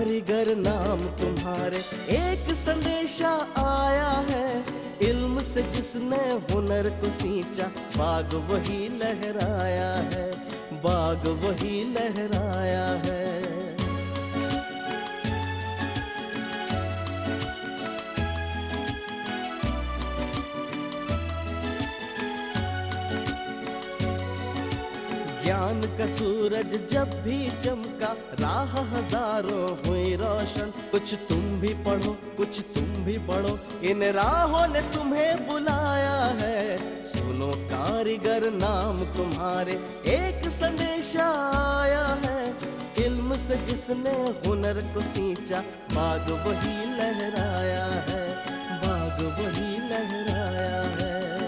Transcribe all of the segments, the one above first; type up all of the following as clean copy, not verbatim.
कारीगर नाम तुम्हारे, एक संदेशा आया है। इल्म से जिसने हुनर को सींचा, बाग वही लहराया है, बाग वही लहराया है। ज्ञान का सूरज जब भी चमका, राह हजारों हुई रोशन। कुछ तुम भी पढ़ो, कुछ तुम भी पढ़ो, इन राहों ने तुम्हें बुलाया है। सुनो कारीगर नाम तुम्हारे, एक संदेशा आया है। इल्म से जिसने हुनर को सींचा, बाग वही लहराया है, बाग वही लहराया है।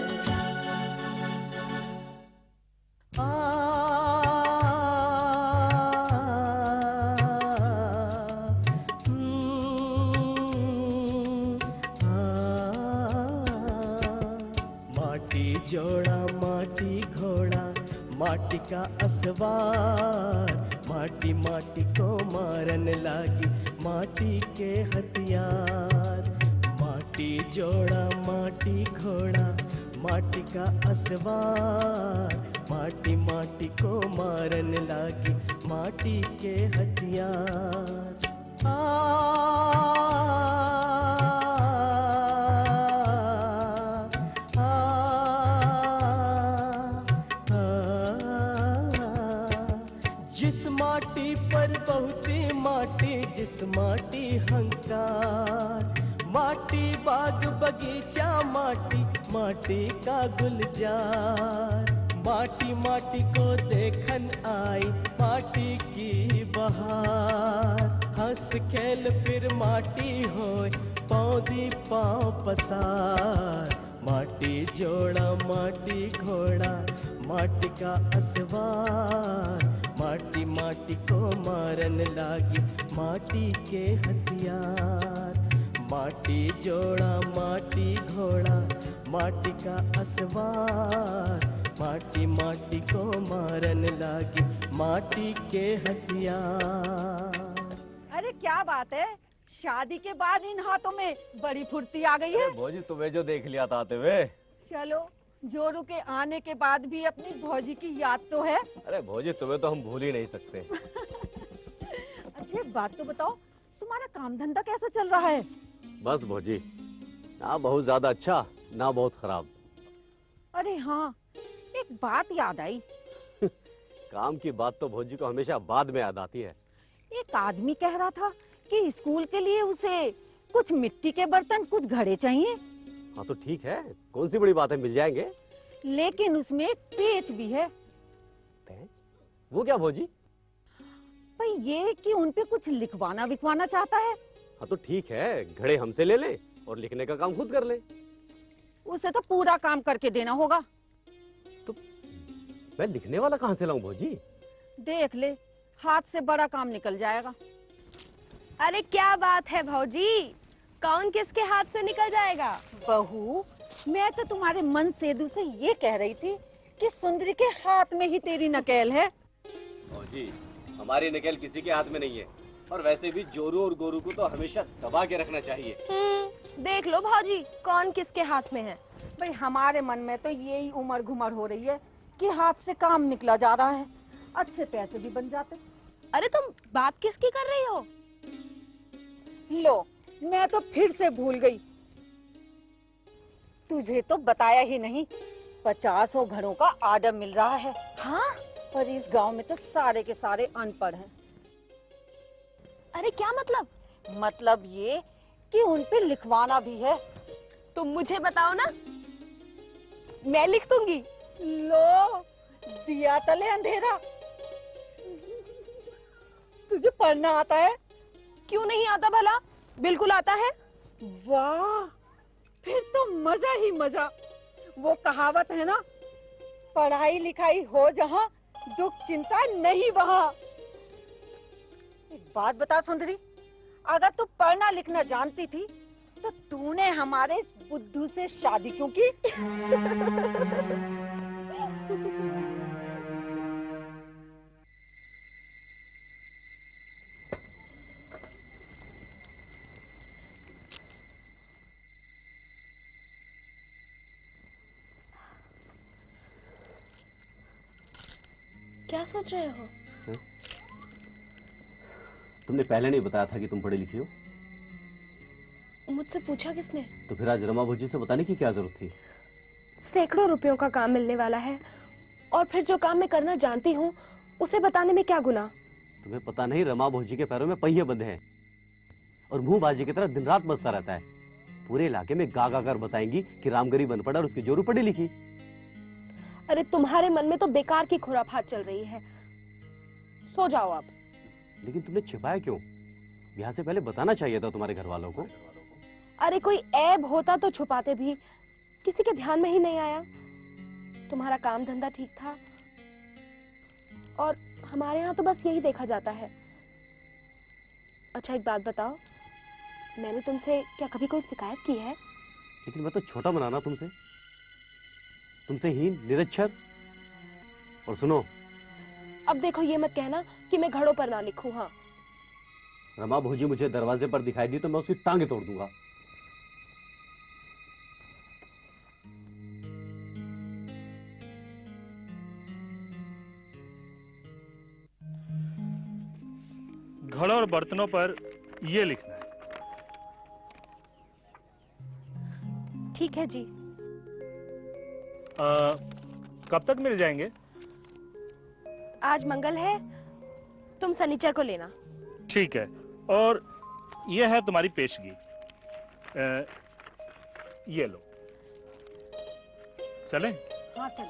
जोड़ा माटी घोड़ा, माटी का असवार, माटी माटी को मारन लागी, माटी के हथियार। माटी जोड़ा माटी घोड़ा, माटी का असवार, माटी माटी को मारन लागी, माटी के हथियार। जिस माटी पर बहुती माटी, जिस माटी हंकार, माटी बाग बगीचा, माटी माटी का गुलजार। माटी माटी को देखन आई, माटी की बहार। हंस खेल फिर माटी होए, पौधी पाँव पसार। माटी जोड़ा माटी घोड़ा, माटी का असवार, माटी माटी को मारन लागी, माटी के हथियार। माटी जोड़ा माटी घोड़ा, माटी का असवार, माटी माटी को मारन लागी, माटी के हथियार। अरे क्या बात है, शादी के बाद इन हाथों में बड़ी फुर्ती आ गई है। भौजी तुम्हें जो देख लिया था आते हुए। चलो, जोरू के आने के बाद भी अपनी भौजी की याद तो है। अरे भौजी तुम्हें तो हम भूल ही नहीं सकते। अच्छा एक बात तो बताओ, तुम्हारा काम धंधा कैसा चल रहा है? बस भौजी, ना बहुत ज्यादा अच्छा ना बहुत खराब। अरे हाँ, एक बात याद आई। काम की बात तो भौजी को हमेशा बाद में याद आती है। एक आदमी कह रहा था कि स्कूल के लिए उसे कुछ मिट्टी के बर्तन, कुछ घड़े चाहिए। हाँ तो ठीक है, कौन सी बड़ी बात है, मिल जाएंगे। लेकिन उसमें एक पेच भी है। पेच? वो क्या भौजी? भाई ये कि उनपे कुछ लिखवाना विखवाना चाहता है। हाँ तो ठीक है, घड़े हमसे ले ले और लिखने का काम खुद कर ले। उसे तो पूरा काम करके देना होगा। तो मैं लिखने वाला कहाँ से लाऊं भौजी? देख ले, हाथ से बड़ा काम निकल जाएगा। अरे क्या बात है भौजी, कौन किसके हाथ से निकल जाएगा? बहू, मैं तो तुम्हारे मन सेदू से ये कह रही थी कि सुंदरी के हाथ में ही तेरी नकेल है। भौजी, हमारी नकेल किसी के हाथ में नहीं है, और वैसे भी जोरू और गोरू को तो हमेशा दबा के रखना चाहिए। देख लो भौजी, कौन किसके हाथ में है। भाई हमारे मन में तो यही उमर घुमर हो रही है कि हाथ से काम निकला जा रहा है, अच्छे पैसे भी बन जाते। अरे तुम बात किसकी कर रही हो? लो, मैं तो फिर से भूल गई। तुझे तो बताया ही नहीं, 50 घरों का आर्डर मिल रहा है। हाँ? पर इस गांव में तो सारे के सारे अनपढ़ हैं। अरे क्या मतलब? मतलब ये कि उन पे लिखवाना भी है। तुम मुझे बताओ ना, मैं लिख दूंगी। लो, दिया तले अंधेरा। तुझे पढ़ना आता है? क्यों नहीं आता भला, बिल्कुल आता है। वाह, फिर तो मजा ही मजा। वो कहावत है ना, पढ़ाई लिखाई हो जहाँ, दुख चिंता नहीं वहाँ। एक बात बता सुंदरी, अगर तू पढ़ना लिखना जानती थी तो तूने हमारे बुद्धू से शादी क्यों की? क्या सोच रहे हो? तुमने पहले नहीं बताया था कि तुम पढ़ी लिखी हो? मुझसे पूछा किसने? तो फिर आज रमा भौजी से बताने की क्या जरूरत थी? सैकड़ों रुपयों का काम मिलने वाला है, और फिर जो काम मैं करना जानती हूँ उसे बताने में क्या गुनाह? तुम्हें पता नहीं रमा भौजी के पैरों में पहिए बंधे हैं और मुंह बाजी की तरह दिन रात बजता रहता है। पूरे इलाके में गा गा कर बताएंगी कि राम गरीब अनपढ़ और उसकी जोरू पढ़ी लिखी। अरे तुम्हारे मन में तो बेकार की खुराफात चल रही है। सो जाओ आप। लेकिन तुमने छिपाया क्यों? ब्याह से पहले बताना चाहिए था तुम्हारे घर वालों को। अरे कोई ऐब होता तो छुपाते भी, किसी के ध्यान में ही नहीं आया। तुम्हारा काम धंधा ठीक था, और हमारे यहाँ तो बस यही देखा जाता है। अच्छा एक बात बताओ, मैंने तुमसे क्या कभी कोई शिकायत की है? लेकिन मैं तो छोटा बनाना तुमसे हीन, निरक्षर। और सुनो, अब देखो ये मत कहना कि मैं घड़ों पर ना लिखूं। हाँ, रमा भौजी मुझे दरवाजे पर दिखाई दी तो मैं उसकी टांगे तोड़ दूंगा। घड़ों और बर्तनों पर ये लिखना है। ठीक है जी। कब तक मिल जाएंगे? आज मंगल है, तुम शनिचर को लेना। ठीक है। और ये है तुम्हारी पेशगी। ये लो। चलें? हाँ चलो।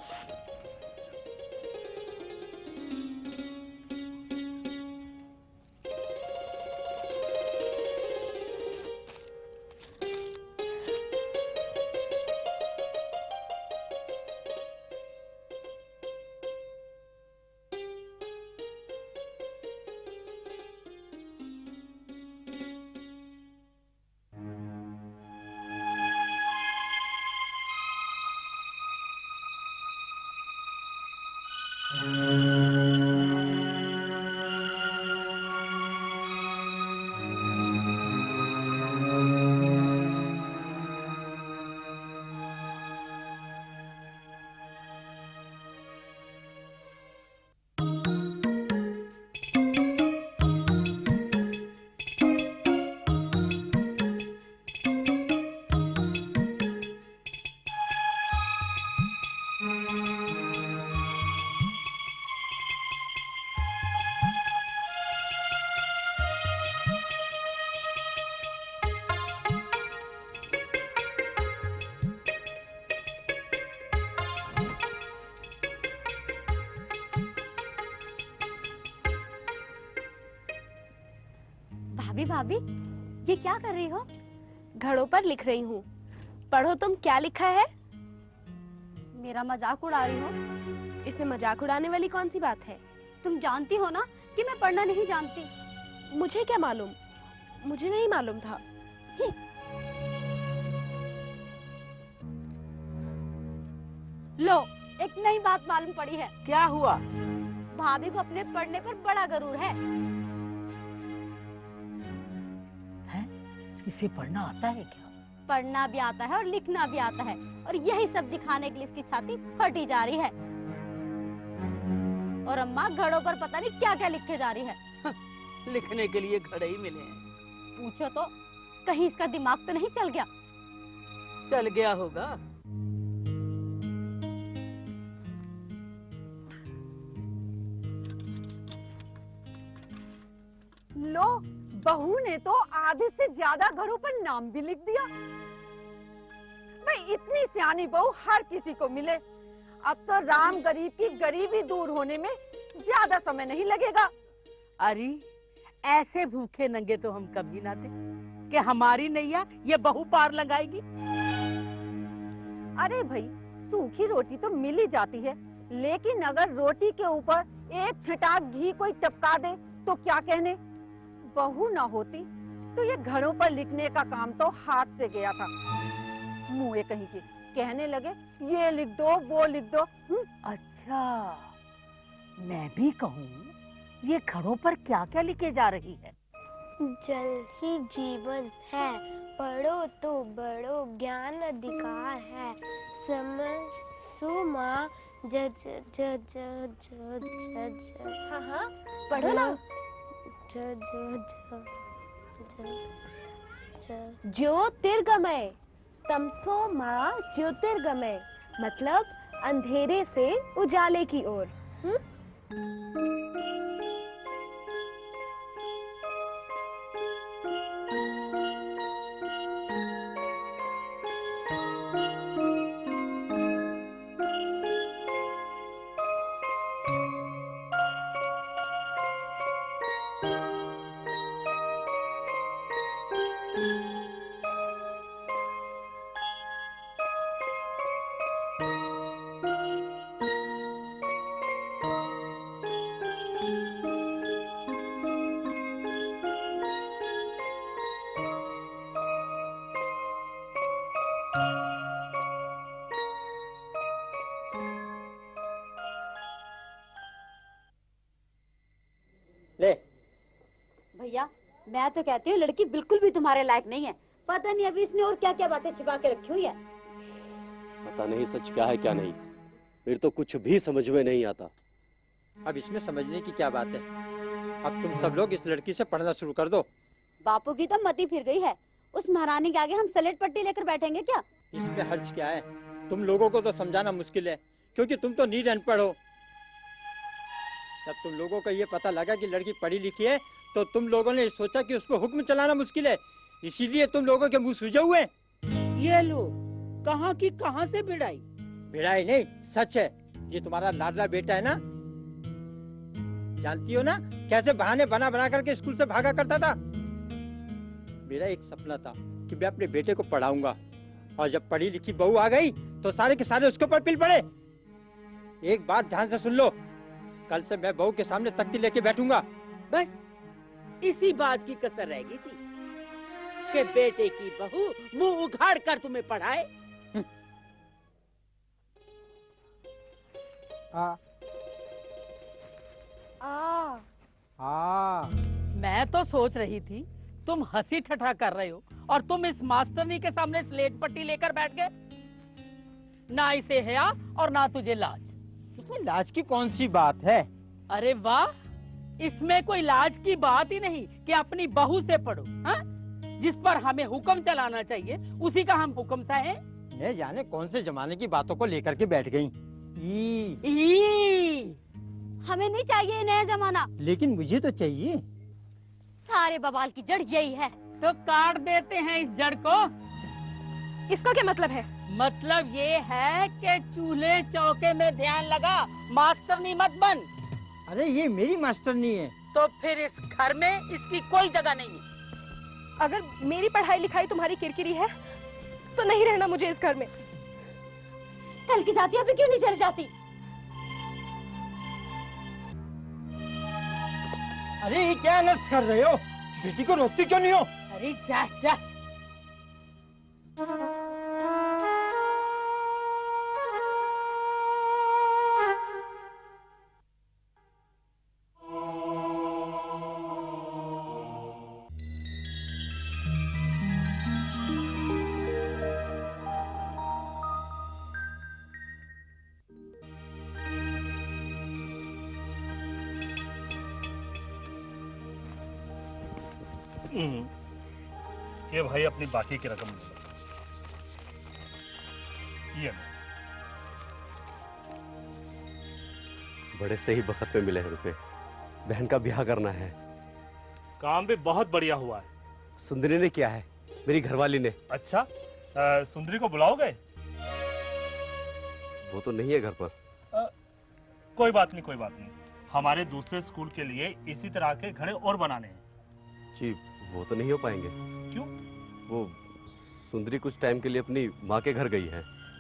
भाभी भाभी, ये क्या कर रही हो? घड़ों पर लिख रही हूँ। पढ़ो तुम, क्या लिखा है? मेरा मजाक उड़ा रही हो? इसमें मजाक उड़ाने वाली कौन सी बात है? तुम जानती हो ना कि मैं पढ़ना नहीं जानती। मुझे क्या मालूम, मुझे नहीं मालूम था। लो, एक नई बात मालूम पड़ी है। क्या हुआ? भाभी को अपने पढ़ने पर बड़ा गरूर है। इसे पढ़ना आता है क्या? पढ़ना भी आता है और लिखना भी आता है, और यही सब दिखाने के लिए इसकी छाती फटी जा रही है। और अम्मा घड़ों पर पता नहीं क्या क्या लिखे जा रही है। लिखने के लिए घड़े ही मिले हैं। पूछो तो, कहीं इसका दिमाग तो नहीं चल गया? चल गया होगा। लो, बहू ने तो आधे से ज्यादा घरों पर नाम भी लिख दिया। भाई इतनी सियानी बहू हर किसी को मिले। अब तो राम गरीब की गरीबी दूर होने में ज्यादा समय नहीं लगेगा। अरे ऐसे भूखे नंगे तो हम कभी ना थे कि हमारी नैया ये बहू पार लगाएगी। अरे भाई, सूखी रोटी तो मिल ही जाती है, लेकिन अगर रोटी के ऊपर एक छिटाक घी कोई टपका दे तो क्या कहने। बहू ना होती तो ये घड़ों पर लिखने का काम तो हाथ से गया था। मुँह कहीं की कहने लगे ये लिख दो वो लिख दो। अच्छा, मैं भी कहूँ ये घड़ों पर क्या क्या लिखे जा रही है? जल ही जीवन है, पढ़ो तो बड़ो ज्ञान अधिकार है। समझ सुमा ज ज ज ज ज ज ज हाँ हाँ पढ़ो ना। ज ज ज ज ज्योतिर्गमय, तमसो माँ ज्योतिर्गमय, मतलब अंधेरे से उजाले की ओर। ले भैया मैं तो कहती हूँ लड़की बिल्कुल भी तुम्हारे लायक नहीं है। पता नहीं अभी इसने और क्या क्या बातें छिपा के रखी हुई है। पता नहीं सच क्या है क्या नहीं, फिर तो कुछ भी समझ में नहीं आता। अब इसमें समझने की क्या बात है। अब तुम सब लोग इस लड़की से पढ़ना शुरू कर दो। बापू की तो मति फिर गई है। उस महारानी के आगे हम सलेट पट्टी लेकर बैठेंगे क्या? इसमें हर्ज क्या है? तुम लोगों को तो समझाना मुश्किल है क्योंकि तुम तो नीड अनपढ़ हो। जब तुम लोगों को ये पता लगा कि लड़की पढ़ी लिखी है तो तुम लोगों ने सोचा कि उस पर हुक्म चलाना मुश्किल है, इसीलिए तुम लोगों के मुंह सूजे हुए। ये लो, कहाँ की कहाँ से भिड़ाई? भिड़ाई नहीं, सच है। ये तुम्हारा लाडला बेटा है ना, जानती हो ना कैसे बहाने बना बना करके स्कूल से भागा करता था। मेरा एक सपना था कि मैं अपने बेटे को पढ़ाऊंगा, और जब पढ़ी लिखी बहू आ गई तो सारे के सारे उसके ऊपर पिल पड़े। एक बात ध्यान से सुन लो, कल से मैं बहू के सामने तख्ती लेके बैठूंगा। बस इसी बात की कसर रह गई थी कि बेटे की बहू मुंह उघाड़ कर तुम्हें पढ़ाए। मैं तो सोच रही थी तुम हंसी ठठा कर रहे हो और तुम इस मास्टरनी के सामने स्लेट पट्टी लेकर बैठ गए। ना इसे हया और ना तुझे लाज। इसमें लाज की कौन सी बात है? अरे वाह, इसमें कोई लाज की बात ही नहीं कि अपनी बहू से पढ़ो। हाँ? जिस पर हमें हुक्म चलाना चाहिए उसी का हम हुक्म सहे। न जाने कौन से जमाने की बातों को लेकर के बैठ गई। हमें नहीं चाहिए नया जमाना, लेकिन मुझे तो चाहिए। सारे बवाल की जड़ यही है। तो काट देते हैं इस जड़ को। इसका क्या मतलब है? मतलब ये है कि चूल्हे चौके में ध्यान लगा, मास्टरनी मत बन। अरे ये मेरी मास्टरनी है। तो फिर इस घर में इसकी कोई जगह नहीं है। अगर मेरी पढ़ाई लिखाई तुम्हारी किरकिरी है तो नहीं रहना मुझे इस घर में। कल की जाती अभी क्यों नहीं चली जाती? अरे ये क्या अनर्थ कर रहे हो? बेटी को रोकती क्यों नहीं हो? अरे जा जा। ये भाई अपनी बाकी की रकम ले लो। ये लो। बड़े सही वक्त पे मिले हैं रुपए। बहन का ब्याह करना है। काम भी बहुत बढ़िया हुआ है। सुंदरी ने किया है, मेरी घरवाली ने। अच्छा, सुंदरी को बुलाओगे? वो तो नहीं है घर पर। कोई बात नहीं, कोई बात नहीं। हमारे दूसरे स्कूल के लिए इसी तरह के घड़े और बनाने हैं। जी वो तो नहीं हो पाएंगे। क्यों? वो सुंदरी कुछ टाइम के लिए अपनी माँ के घर गई है।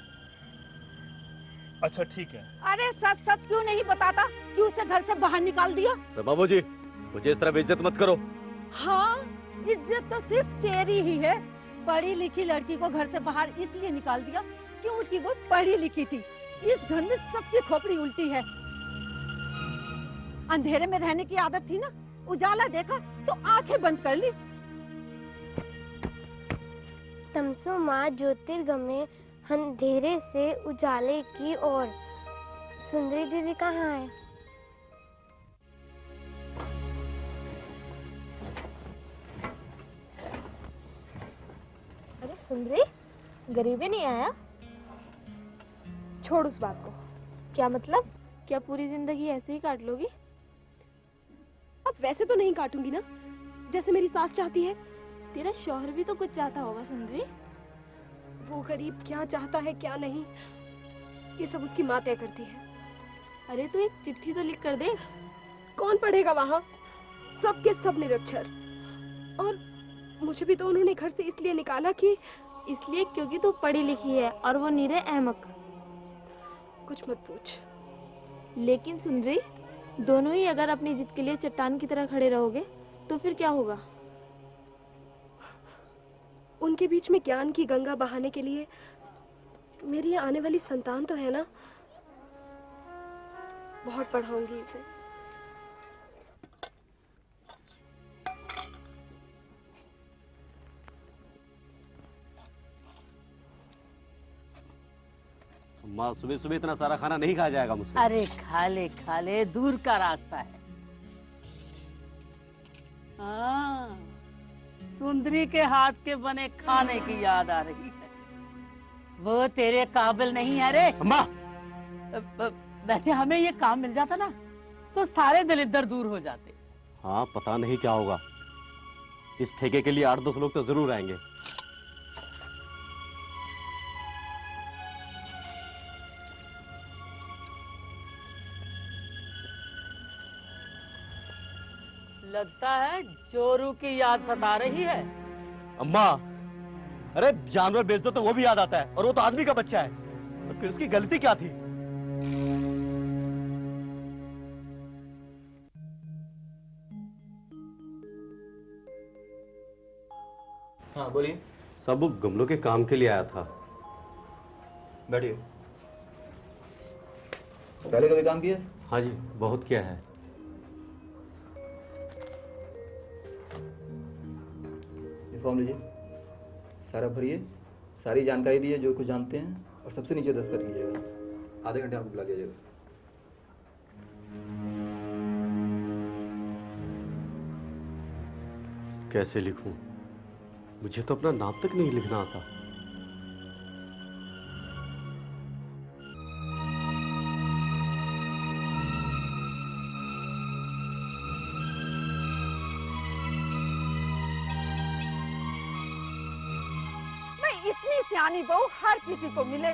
अच्छा ठीक है। अरे सच सच क्यों नहीं बताता कि उसे घर से बाहर निकाल दिया? बाबू जी मुझे इस तरह बेइज्जत मत करो। हाँ, इज्जत तो सिर्फ तेरी ही है। पढ़ी लिखी लड़की को घर से बाहर इसलिए निकाल दिया क्योंकि वो पढ़ी लिखी थी। इस घर में सबकी खोपड़ी उल्टी है। अंधेरे में रहने की आदत थी ना, उजाला देखा तो आंखें बंद कर ली। तमसो माँ ज्योतिर्गमय, अंधेरे से उजाले की ओर। सुंदरी दीदी कहाँ है? अरे सुंदरी, गरीबी नहीं आया? छोड़ उस बात को। क्या मतलब? क्या पूरी जिंदगी ऐसे ही काट लोगी? अब वैसे तो नहीं काटूंगी ना, जैसे मेरी सास चाहती है। तेरा शौहर भी तो कुछ चाहता होगा सुंदरी। वो गरीब क्या चाहता है क्या नहीं, ये सब उसकी माँ तय करती है। अरे तू एक चिट्ठी तो लिख कर दे। कौन पढ़ेगा वहाँ? सब के सब निरक्षर। और मुझे भी तो उन्होंने घर से इसलिए निकाला कि इसलिए क्योंकि तू पढ़ी लिखी है और वो नीरे अहमक। कुछ मत पूछ। लेकिन सुंदरी, दोनों ही अगर अपनी जिद के लिए चट्टान की तरह खड़े रहोगे तो फिर क्या होगा? उनके बीच में ज्ञान की गंगा बहाने के लिए मेरी ये आने वाली संतान तो है ना। बहुत पढ़ाऊंगी इसे। माँ, सुबह सुबह इतना सारा खाना नहीं खाया जाएगा मुझसे। अरे खा ले, दूर का रास्ता है। हाँ, सुंदरी के हाथ के बने खाने की याद आ रही है। वो तेरे काबिल नहीं है रे। अम्मा! वैसे हमें ये काम मिल जाता ना तो सारे दलिद्र दूर हो जाते। हाँ, पता नहीं क्या होगा। इस ठेके के लिए 8-10 लोग तो जरूर आएंगे। लगता है चोरू की याद सता रही है। अम्मा, अरे जानवर बेच दो तो वो भी याद आता है, और वो तो आदमी का बच्चा है। और फिर उसकी गलती क्या थी? हाँ बोलिए। सब वो गमलों के काम के लिए आया था। बैठिए। पहले कभी काम किया? हाँ जी, बहुत किया है। ये फॉर्म लीजिए, सारा भरिए, सारी जानकारी दिए जो कुछ जानते हैं, और सबसे नीचे दस्तखत कीजिएगा। आधे घंटे आपको बुला लिया जाएगा। कैसे लिखूं? मुझे तो अपना नाम तक नहीं लिखना आता। इतनी सियानी बहू हर किसी को मिले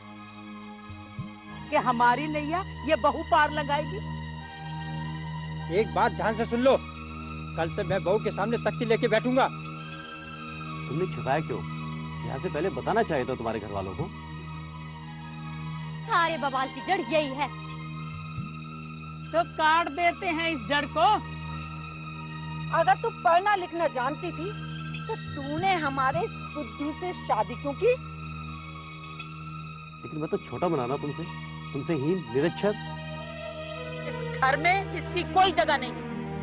कि हमारी नैया ये बहू पार लगाएगी। एक बात ध्यान से सुन लो, कल से मैं बहू के सामने तख्ती लेके बैठूंगा। तुमने छुपाया क्यों? यहाँ से पहले बताना चाहिए था तुम्हारे घर वालों को। सारे बवाल की जड़ यही है। तो काट देते हैं इस जड़ को। अगर तू पढ़ना लिखना जानती थी तो तूने हमारे बुद्धू से शादी क्यों की? लेकिन मैं तो छोटा बनाना तुमसे हीन, निरक्षर। इस घर में इसकी कोई जगह नहीं।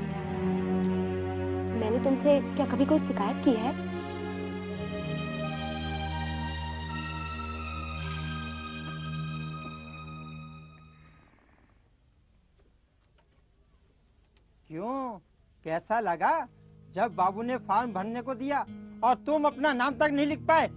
मैंने तुमसे क्या कभी कोई शिकायत की है? क्यों, कैसा लगा जब बाबू ने फॉर्म भरने को दिया और तुम अपना नाम तक नहीं लिख पाए?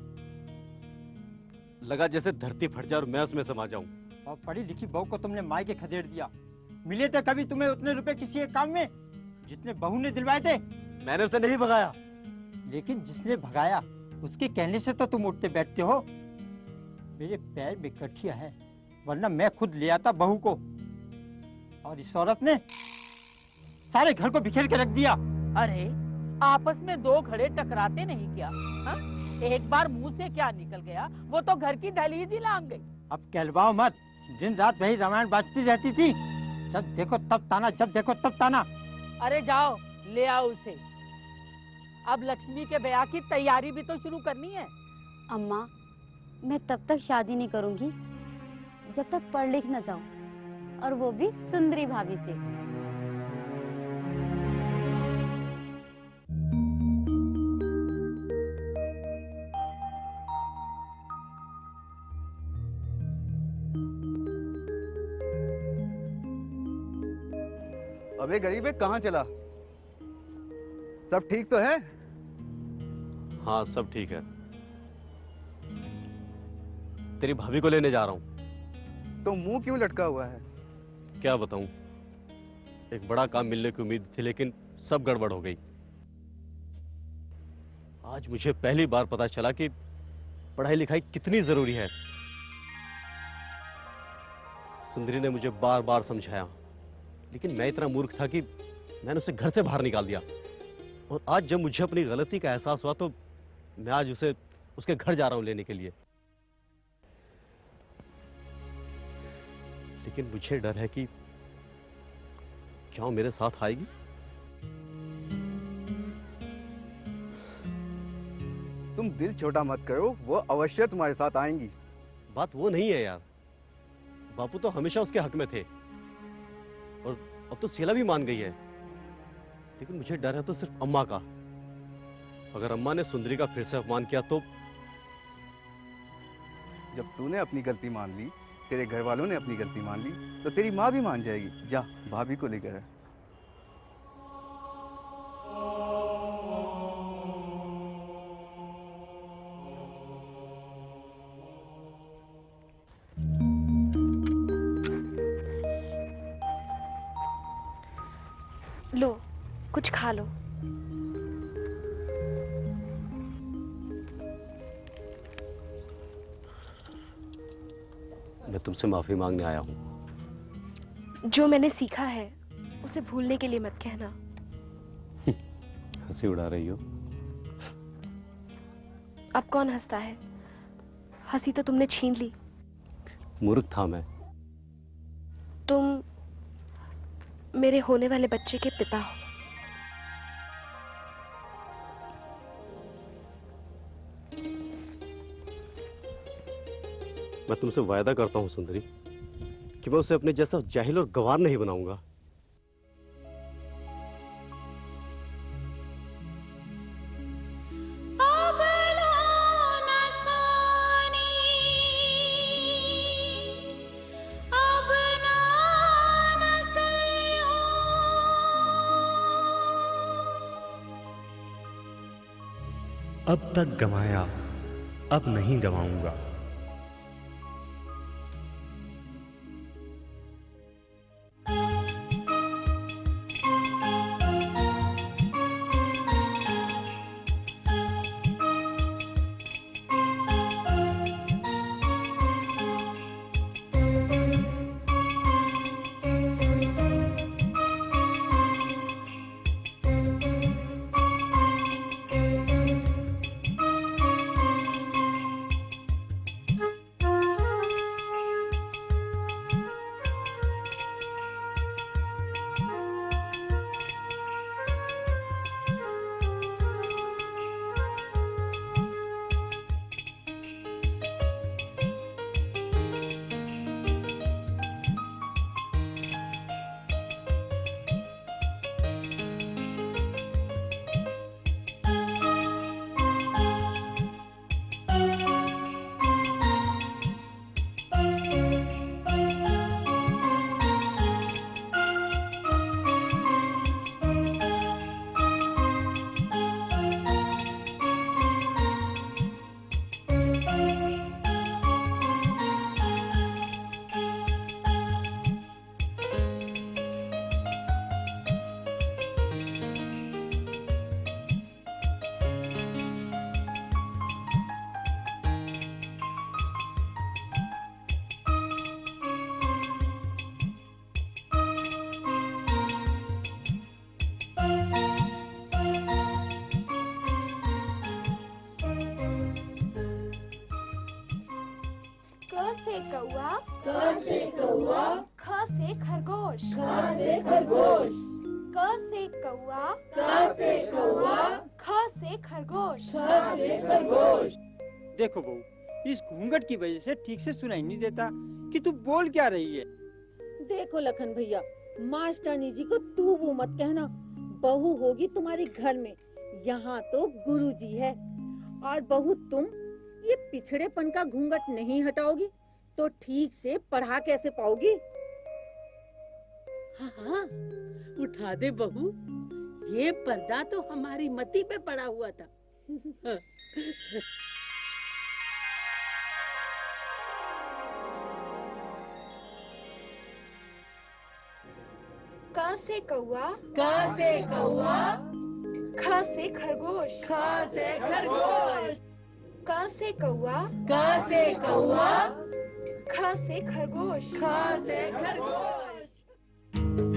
लगा जैसे धरती फट जाए और मैं उसमें समा जाऊं। और पढ़ी लिखी बहू को तुमने माई के खदेड़ दिया। मिले थे कभी तुम्हें उतने रुपए किसी एक काम में जितने बहू ने दिलवाए थे? मैंने उसे नहीं भगाया। लेकिन जिसने भगाया उसके कहने से तो तुम उठते बैठते हो। मेरे पैर में गठिया है, वरना मैं खुद ले आता बहू को। और इस औरत ने सारे घर को बिखेर के रख दिया। अरे आपस में दो घड़े टकराते नहीं क्या? हा? एक बार मुंह से क्या निकल गया वो तो घर की दहलीज ही लांग गई। अब कहलवाओ मत, दिन रात वही रामायण बाजती रहती थी। जब देखो तब ताना, जब देखो तब ताना। अरे जाओ ले आओ उसे। अब लक्ष्मी के ब्याह की तैयारी भी तो शुरू करनी है। अम्मा, मैं तब तक शादी नहीं करूंगी जब तक पढ़ लिख न जाऊं, और वो भी सुंदरी भाभी से। अबे गरीबे कहाँ चला? सब ठीक तो है? हाँ सब ठीक है। तेरी भाभी को लेने जा रहा हूँ। तो मुंह क्यों लटका हुआ है? क्या बताऊं, एक बड़ा काम मिलने की उम्मीद थी लेकिन सब गड़बड़ हो गई। आज मुझे पहली बार पता चला कि पढ़ाई लिखाई कितनी जरूरी है। सुंदरी ने मुझे बार बार समझाया, लेकिन मैं इतना मूर्ख था कि मैंने उसे घर से बाहर निकाल दिया। और आज जब मुझे अपनी गलती का एहसास हुआ तो मैं आज उसे उसके घर जा रहा हूं लेने के लिए। लेकिन मुझे डर है कि क्या वो मेरे साथ आएगी? तुम दिल छोटा मत करो, वो अवश्य तुम्हारे साथ आएंगी। बात वो नहीं है यार, बापू तो हमेशा उसके हक में थे और अब तो शीला भी मान गई है। लेकिन मुझे डर है तो सिर्फ अम्मा का। अगर अम्मा ने सुंदरी का फिर से अपमान किया तो? जब तूने अपनी गलती मान ली, तेरे घर वालों ने अपनी गलती मान ली, तो तेरी माँ भी मान जाएगी। जा भाभी को लेकर आ। लो कुछ खा लो। मैं तुमसे माफी मांगने आया हूं। जो मैंने सीखा है उसे भूलने के लिए मत कहना। हंसी उड़ा रही हो? अब कौन हंसता है? हंसी तो तुमने छीन ली। मूर्ख था मैं। तुम मेरे होने वाले बच्चे के पिता हो। मैं तुमसे वायदा करता हूं सुंदरी कि मैं उसे अपने जैसा जाहिल और गंवार नहीं बनाऊंगा। अब तक गंवाया, अब नहीं गंवाऊंगा। कौआ, क से कौआ, ख से खरगोश, ख से खरगोश, क से कौआ, क से कौआ, ख से खरगोश, ख से खरगोश। देखो बहू, इस घूंघट की वजह से ठीक से सुनाई नहीं देता कि तू बोल क्या रही है। देखो लखन भैया, मास्टरनी जी को तू वो मत कहना। बहू होगी तुम्हारे घर में, यहाँ तो गुरुजी है। और बहू तुम ये पिछड़ेपन का घूंघट नहीं हटाओगी तो ठीक से पढ़ा कैसे पाओगी? हाँ हाँ, उठा दे बहू, ये पर्दा तो हमारी मती पे पड़ा हुआ था। क से कौआ, क से कौआ, ख से खरगोश, ख से खरगोश, क से कौआ, क से कौआ, ख से खरगोश, ख से खरगोश।